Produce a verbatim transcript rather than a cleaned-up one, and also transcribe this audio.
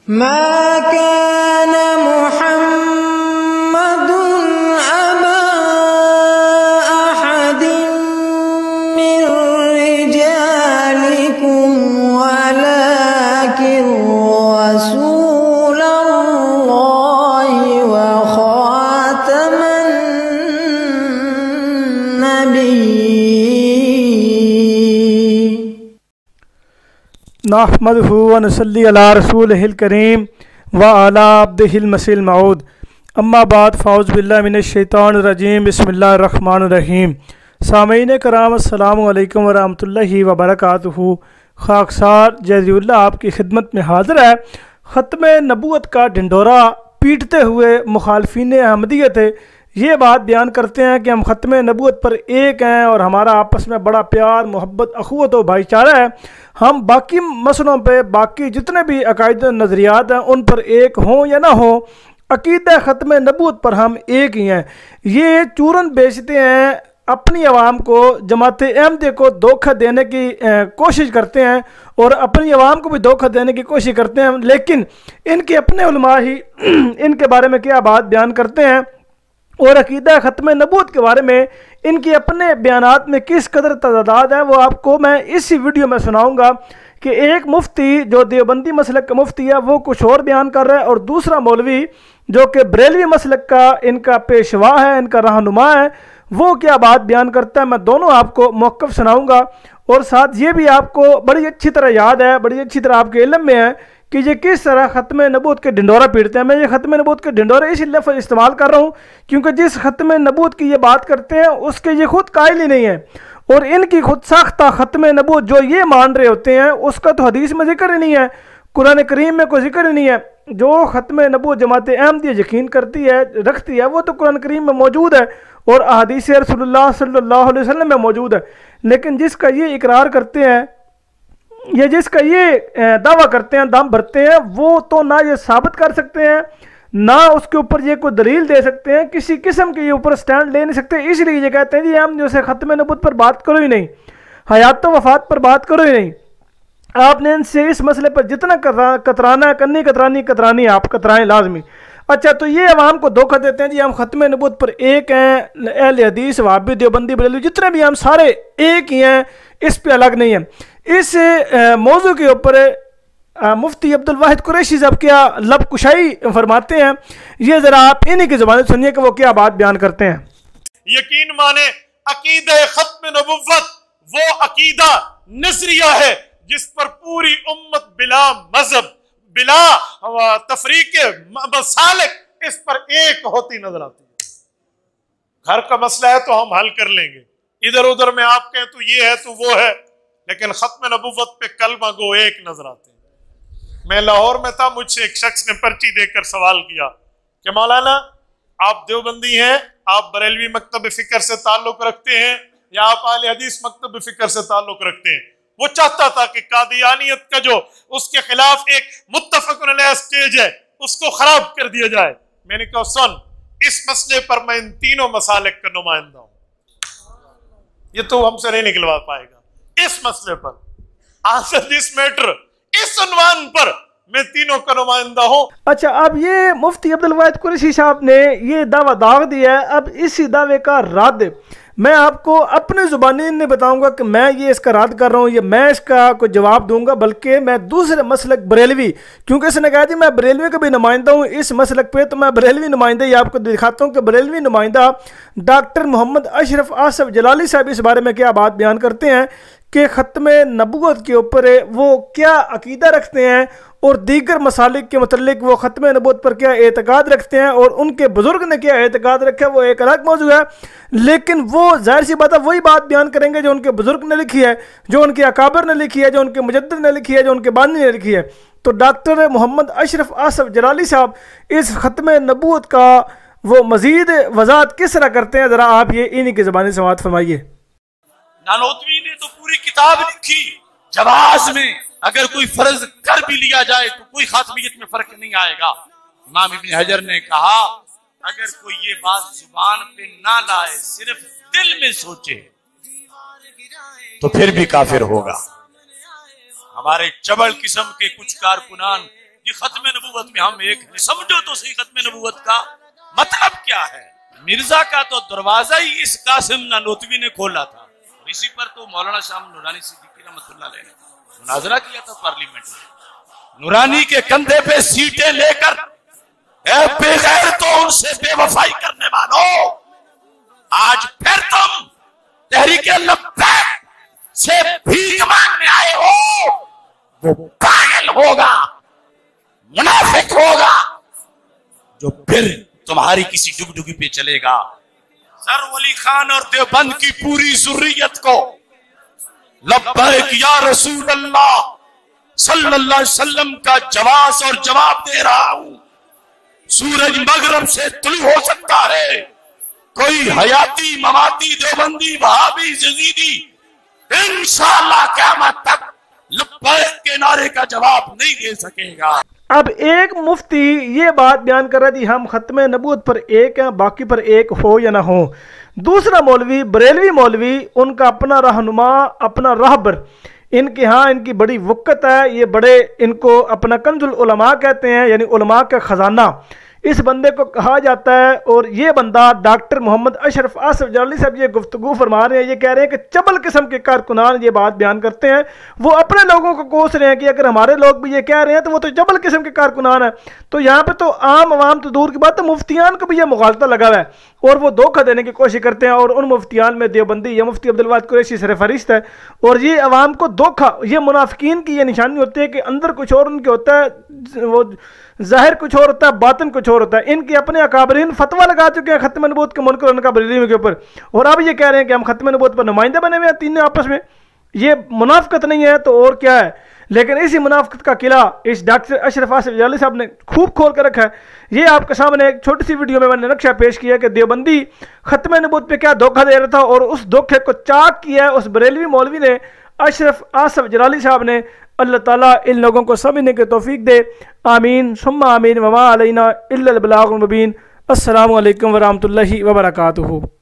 ما كان محمد أبا أحد من رجالكم ولكن رسول الله وخاتم النبيين. نحمدہ و نصلی علی رسولہ الکریم وعلی عبدہ المسیح الموعود. اما بعد فاعوذ باللہ من الشیطان الرجیم. بسم اللہ الرحمن الرحیم. سامعین کرام السلام علیکم ورحمۃ اللہ وبرکاتہ. خاکسار جزی اللہ آپ کی خدمت میں حاضر ہے. ختم نبوت کا ڈھنڈورا پیٹتے ہوئے مخالفین احمدیت یہ بات بیان کرتے ہیں کہ ہم ختم نبوت پر ایک ہیں اور ہمارا آپس میں بڑا پیار محبت اخوت و بھائی چارہ ہے. ہم باقی مسئلوں پہ باقی جتنے بھی عقائد و نظریات ہیں ان پر ایک ہوں یا نہ ہوں، عقیدہ ختم نبوت پر ہم ایک ہی ہیں. یہ چورن بیچتے ہیں، اپنی عوام کو جماعت احمدیہ کو دھوکہ دینے کی کوشش کرتے ہیں اور اپنی عوام کو بھی دھوکہ دینے کی کوشش کرتے ہیں، لیکن ان کے اپنے علماء ہی ان کے بارے میں کیا بات بیان کرتے ہیں اور عقیدہ ختم نبوت کے بارے میں ان کے اپنے بیانات میں کس قدر تضادات ہے وہ آپ کو میں اسی ویڈیو میں سناؤں گا. کہ ایک مفتی جو دیوبندی مسلک کا مفتی ہے وہ کچھ اور بیان کر رہا ہے، اور دوسرا مولوی جو کہ بریلوی مسلک کا ان کا پیشوا ہے، ان کا رہنما ہے، وہ کیا بات بیان کرتا ہے. میں دونوں آپ کو موقف سناؤں گا اور ساتھ یہ بھی آپ کو بڑی اچھی طرح یاد ہے، بڑی اچھی طرح آپ کے علم میں ہے کہ یہ کس طرح ختم نبوت کے ڈنڈورا پیٹتے ہیں. میں یہ ختم نبوت کے ڈنڈورے اسی لفظ استعمال کر رہا ہوں کیونکہ جس ختم نبوت کی یہ بات کرتے ہیں اس کے یہ خود قائل ہی نہیں ہے، اور ان کی خود ساختہ ختم نبوت جو یہ مان رہے ہوتے ہیں اس کا تو حدیث میں ذکر ہی نہیں ہے، قرآن کریم میں کوئی ذکر ہی نہیں ہے. جو ختم نبوت جماعت احمدیہ یقین کرتی ہے رکھتی ہے وہ تو قرآن کریم میں موجود ہے اور احادیث رسول اللہ صلی اللہ علیہ وسلم میں موجود ہے. لیکن جس کا یہ اقرار کرتے ہیں، یہ جس کا یہ دعویٰ کرتے ہیں، دم بھرتے ہیں، وہ تو نہ یہ ثابت کر سکتے ہیں نہ اس کے اوپر یہ کوئی دلیل دے سکتے ہیں، کسی قسم کے یہ اوپر سٹینڈ لے نہیں سکتے. اس لیے یہ کہتے ہیں جی ہم جو سے ختم نبوت پر بات کرو ہی نہیں، حیات و وفات پر بات کرو ہی نہیں. آپ نے ان سے اس مسئلے پر جتنا کترانا ہے، کنی کترانی کترانی آپ کترائیں لازمی. اچھا، تو یہ عوام کو دھوکہ دیتے ہیں جی ہم ختم نبوت پر ایک ہیں، اہل حدیث وہابی دیوبندی بریلوی جتنے بھی ہم سارے ایک ہی ہیں، اس پہ الگ نہیں ہیں. اس موضوع کے اوپر مفتی عبدالواحد قریشی صاحب کیا لب کشائی فرماتے ہیں، یہ ذرا آپ انہی کی زبان سے سنیے کہ وہ کیا بات بیان کرتے ہیں. یقین مانے عقیدہ ختم نبوت وہ عقیدہ نظریہ ہے جس پر پوری امت بلا مذہب بلا تفریق مسالک اس پر ایک ہوتی نظر آتی ہے. گھر کا مسئلہ ہے تو ہم حل کر لیں گے، ادھر ادھر میں آپ کہیں تو یہ ہے تو وہ ہے، لیکن ختم نبوت پہ کلمہ گو ایک نظر آتے ہیں. میں لاہور میں تھا، مجھ سے ایک شخص نے پرچی دے کر سوال کیا کہ مولانا آپ دیوبندی ہیں، آپ بریلوی مکتب فکر سے تعلق رکھتے ہیں یا آپ اہل حدیث مکتب فکر سے تعلق رکھتے ہیں؟ وہ چاہتا تھا کہ قادیانیت کا جو اس کے خلاف ایک متفق علیہ سٹیج ہے اس کو خراب کر دیا جائے. میں نے کہا سن، اس مسئلے پر میں ان تینوں مسالک کا نمائندہ ہوں، یہ تو ہم سے نہیں نکلوا پائے گا. اس مسئلے پر آنسر دس میٹر، اس عنوان پر میں تینوں کا نمائندہ ہوں. اچھا، اب یہ مفتی عبدالواحد قریشی صاحب نے یہ دعویٰ داغ دیا ہے. اب اسی دعوے کا رد میں آپ کو اپنے زبانی نہیں بتاؤں گا کہ میں یہ اس کا رد کر رہا ہوں یا میں اس کا کوئی جواب دوں گا، بلکہ میں دوسرے مسلک بریلوی، کیونکہ اس نے کہا جی میں بریلوی کا بھی نمائندہ ہوں اس مسلک پہ، تو میں بریلوی نمائندہ ہی آپ کو دکھاتا ہوں کہ بریلوی نمائندہ ڈاکٹر محمد اشرف آصف جلالی صاحب اس بارے میں کیا بات بیان کرتے ہیں کہ ختم نبوت کے اوپر وہ کیا عقیدہ رکھتے ہیں اور دیگر مسالک کے متعلق وہ ختم نبوت پر کیا اعتقاد رکھتے ہیں اور ان کے بزرگ نے کیا اعتقاد رکھا ہے، وہ ایک الگ موضوع ہے. لیکن وہ ظاہر سی بات ہے وہی بات بیان کریں گے جو ان کے بزرگ نے لکھی ہے، جو ان کے اکابر نے لکھی ہے، جو ان کے مجدد نے لکھی ہے، جو ان کے بانی نے لکھی ہے. تو ڈاکٹر محمد اشرف آصف جلالی صاحب اس ختم نبوت کا وہ مزید وضاحت کس طرح کرتے ہیں، ذرا آپ یہ انہی کی زبانی سماعت فرمائیے. نانوتوی نے تو پوری کتاب لکھی جواز میں، اگر کوئی فرض کر بھی لیا جائے تو کوئی خاتمیت میں فرق نہیں آئے گا. امام ابن حجر نے کہا اگر کوئی یہ بات زبان پہ نہ لائے، صرف دل میں سوچے تو پھر بھی کافر ہوگا. ہمارے چبل قسم کے کچھ کارکنان کہ ختم نبوت میں ہم ایک ہیں۔ سمجھو تو صحیح ختم نبوت کا مطلب کیا ہے۔ مرزا کا تو دروازہ ہی اس قاسم نانوتوی نے کھولا تھا، اور اسی پر تو مولانا شاہ نورانی صدیقی رحمۃ اللہ علیہ نے مناظرہ کیا تھا پارلیمنٹ میں۔ نورانی کے کندھے پہ سیٹیں لے کر اے بے غیر تو ان سے بے وفائی کرنے والوں، آج پھر تم تحریک لبیک سے بھیک مانگنے آئے ہو، وہ پاگل ہوگا، منافق ہوگا جو پھر تمہاری کسی ڈگڈگی پہ چلے گا۔ سر ولی خان اور دیوبند کی پوری ذریت کو لبیک یا رسول اللہ صلی اللہ علیہ وسلم کا جواز اور جواب دے رہا ہوں۔ سورج مغرب سے طلوع ہو سکتا ہے، کوئی حیاتی مماتی دیوبندی وہابی یزیدی انشاءاللہ قیامت تک لبیک کے نعرے کا جواب نہیں دے سکے گا۔ اب ایک مفتی یہ بات بیان کر رہا تھی ہم ختم نبوت پر ایک ہیں، باقی پر ایک ہو یا نہ ہو۔ دوسرا مولوی بریلوی مولوی، ان کا اپنا رہنما، اپنا راہبر، ان کے ہاں ان کی بڑی وقت ہے، یہ بڑے ان کو اپنا کنز العلماء کہتے ہیں، یعنی علماء کا خزانہ اس بندے کو کہا جاتا ہے۔ اور یہ بندہ ڈاکٹر محمد اشرف آصف جلالی صاحب یہ گفتگو فرما رہے ہیں، یہ کہہ رہے ہیں کہ چبل قسم کے کارکنان یہ بات بیان کرتے ہیں، وہ اپنے لوگوں کو کوس رہے ہیں کہ اگر ہمارے لوگ بھی یہ کہہ رہے ہیں تو وہ تو چبل قسم کے کارکنان ہیں۔ تو یہاں پہ تو عام عوام تو دور کی بات ہے، مفتیان کو بھی یہ مغالطہ لگا ہوا ہے اور وہ دھوکہ دینے کی کوشش کرتے ہیں، اور ان مفتیان میں دیوبندی یا مفتی عبدالوہاب قریشی سرفہرست ہے۔ اور یہ عوام کو دھوکہ، یہ منافقین کی یہ نشانی ہوتی ہے کہ اندر کچھ اور ان کے ہوتا ہے، وہ ظاہر کچھ اور ہوتا ہے، باطن کچھ اور ہوتا ہے۔ ان کے اپنے اکابرین فتویٰ لگا چکے ہیں ختم نبوت کے منکر ان کا بریلوی کے اوپر، اور اب یہ کہہ رہے ہیں کہ ہم ختم نبوت پر نمائندے بنے ہوئے ہیں تینوں آپس میں۔ یہ منافقت نہیں ہے تو اور کیا ہے؟ لیکن اسی منافقت کا قلعہ اس ڈاکٹر اشرف آصف جلالی صاحب نے خوب کھول کر رکھا ہے۔ یہ آپ کے سامنے ایک چھوٹی سی ویڈیو میں میں نے نقشہ پیش کیا کہ دیوبندی ختم نبوت پہ کیا دھوکہ دے رہا تھا، اور اس دھوکے کو چاک کیا ہے اس بریلوی مولوی نے، اشرف آصف جلالی صاحب نے۔ اللہ تعالیٰ ان لوگوں کو سمجھنے کی توفیق دے، آمین ثم آمین، وما علینا الا البلاغ المبین۔ السلام علیکم ورحمۃ اللہ وبرکاتہ۔